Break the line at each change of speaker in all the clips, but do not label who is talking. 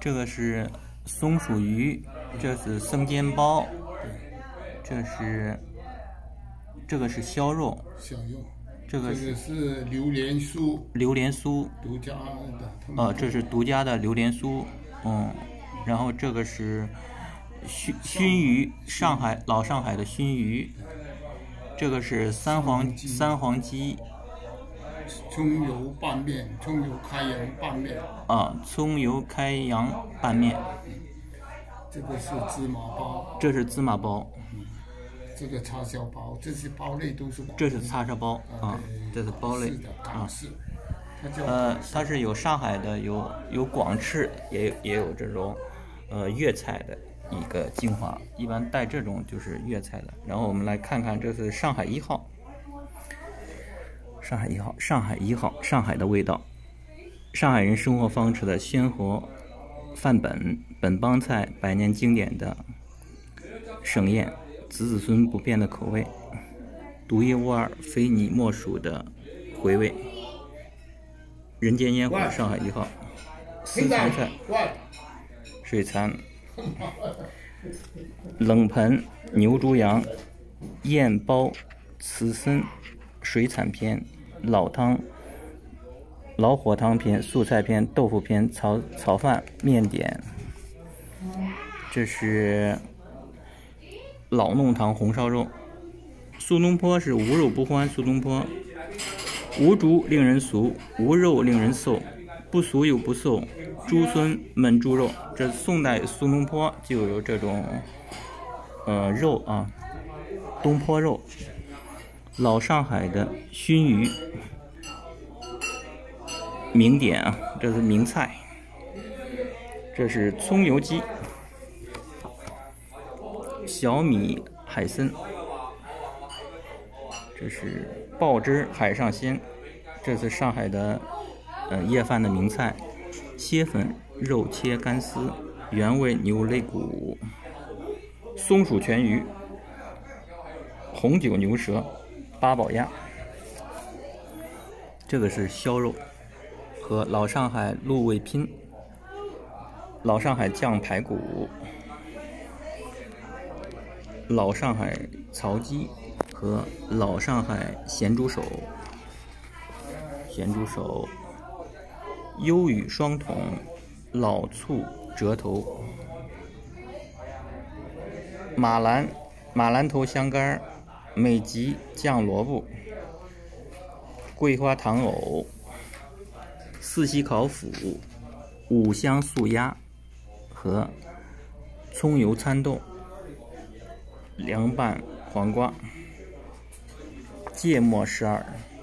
这个是松鼠鱼，这是生煎包，这个是削肉，这个
是榴莲酥，独家的。
这是独家的榴莲酥，然后这个是熏鱼，老上海的熏鱼，这个是三黄鸡。
葱油拌面，葱油开阳拌面。
葱油开阳拌面。
这个是芝麻包。
这是芝麻包。
这个叉烧包，这些包类都是。
这是叉烧包这是包类它是有上海的，有广式，也有这种粤菜的一个精华，一般带这种就是粤菜的。然后我们来看看，这是上海1号。上海的味道，上海人生活方式的鲜活范本，本帮菜100年经典的盛宴，子孙不变的口味，独一无二、非你莫属的回味。人间烟火，上海1号。私房菜，水蚕、冷盆、牛猪羊、燕包、刺参、水产篇、老汤、老火汤篇、素菜篇、豆腐篇、炒饭、面点。这是老弄堂红烧肉。苏东坡是无肉不欢，苏东坡无猪令人俗，无肉令人瘦，不俗又不瘦，猪孙焖猪肉。这宋代苏东坡就有这种肉东坡肉。老上海的熏鱼名点这是名菜。这是葱油鸡、小米海参，这是爆汁海上鲜，这是上海的夜饭的名菜。蟹粉肉切干丝，原味牛肋骨，松鼠全鱼，红酒牛舌，八宝鸭。这个是削肉和老上海鹿味拼，老上海酱排骨，老上海曹鸡和老上海咸猪手，优语双筒，老醋折头，马兰头香干，美极酱萝卜，桂花糖藕，四喜烤腐，五香素鸭和葱油参豆，凉拌黄瓜，芥末12，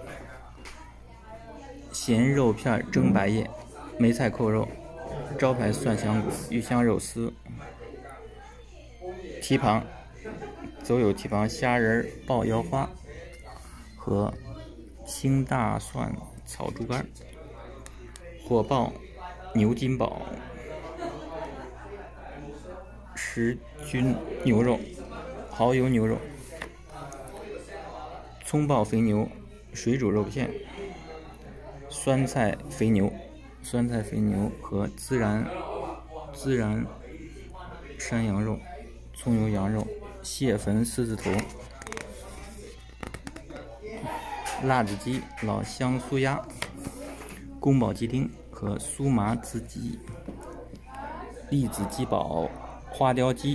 咸肉片蒸白叶，梅菜扣肉，招牌蒜香骨，鱼香肉丝，蹄膀，走有蹄膀，虾仁爆腰花和青大蒜炒猪肝，火爆牛筋煲，十菌牛肉，蚝油牛肉，葱爆肥牛，水煮肉片，酸菜肥牛和孜然山羊肉，葱油羊肉，蟹粉狮子头，辣子鸡，老香酥鸭，宫保鸡丁和酥麻子鸡，栗子鸡煲，花雕鸡。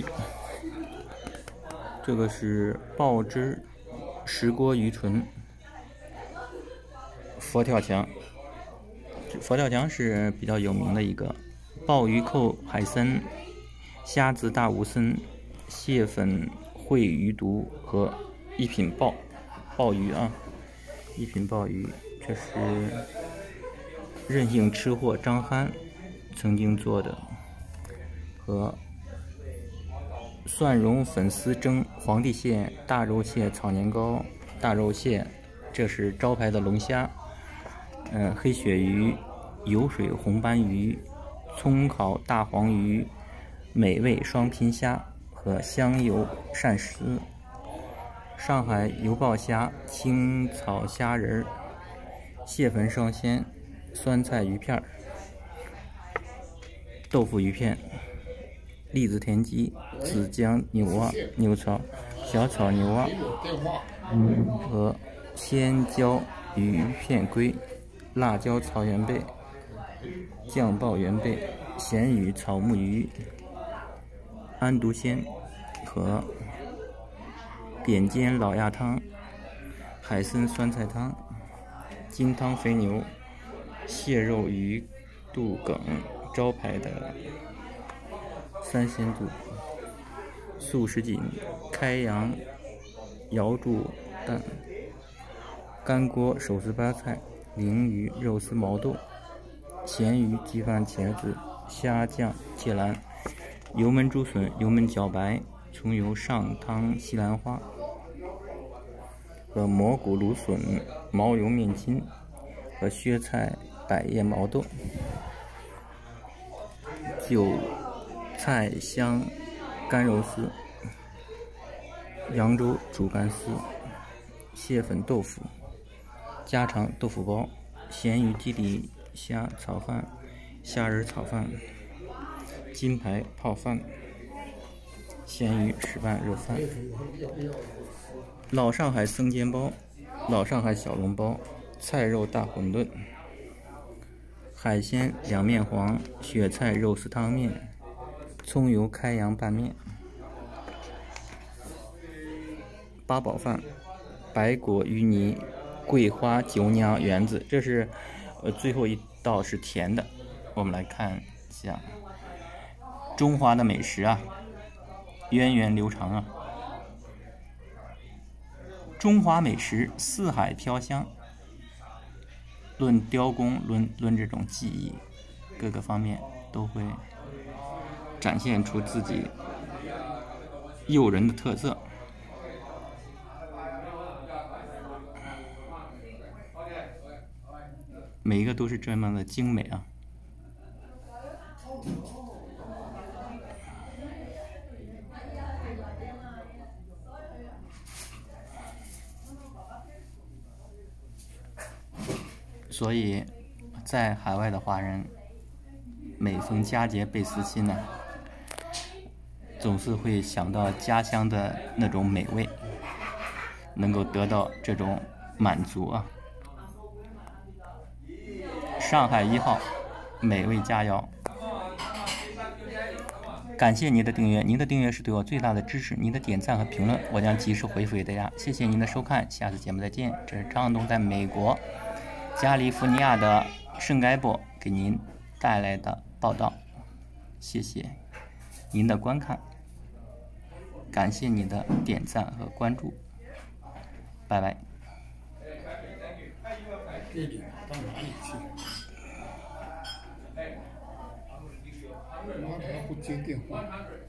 这个是爆汁石锅鱼唇，佛跳墙是比较有名的一个。鲍鱼扣海参，虾子大武参，蟹粉烩鱼肚和一品鲍鱼一品鲍鱼。这是任性吃货张憨曾经做的，和蒜蓉粉丝蒸皇帝蟹、大肉蟹炒年糕、大肉蟹，这是招牌的龙虾，黑鳕鱼、油水红斑鱼、葱烤大黄鱼、美味双拼虾和香油鳝丝，上海油爆虾、清炒虾仁、蟹粉双鲜、酸菜鱼片， 豆腐鱼片、栗子田鸡、紫姜牛蛙、牛草、小炒牛蛙和鲜椒鱼片龟、辣椒炒元贝、酱爆元贝、咸鱼炒木鱼、安独鲜和扁尖老鸭汤、海参酸菜汤、金汤肥牛、蟹肉鱼肚梗招牌的三鲜肚、素什锦开阳瑶柱蛋、干锅手撕巴菜、鲮鱼肉丝毛豆、咸鱼鸡饭茄子、虾酱芥兰、油焖竹笋、油焖茭白、葱油上汤西兰花和蘑菇芦笋、毛油面筋和削菜百叶毛豆、韭菜香干肉丝、扬州煮干丝、蟹粉豆腐、家常豆腐包、咸鱼鸡底虾炒饭、虾仁炒饭、金牌泡饭、咸鱼石斑肉饭、老上海生煎包、老上海小笼包、菜肉大馄饨、海鲜两面黄、雪菜肉丝汤面、葱油开阳拌面、八宝饭、白果芋泥、桂花酒酿圆子。这是最后一道是甜的，我们来看一下中华的美食啊，源远流长啊。中华美食四海飘香，论雕工，论这种技艺，各个方面都会展现出自己诱人的特色。每一个都是这么的精美啊。所以在海外的华人每逢佳节倍思亲呢，总是会想到家乡的那种美味，能够得到这种满足啊。上海1号美味佳肴，感谢您的订阅，您的订阅是对我最大的支持，您的点赞和评论我将及时回复给大家。谢谢您的收看，下次节目再见。这是张向东在美国加利福尼亚的圣盖博给您带来的报道，谢谢您的观看，感谢你的点赞和关注，拜拜。
这里到哪里去？妈，他不接电话。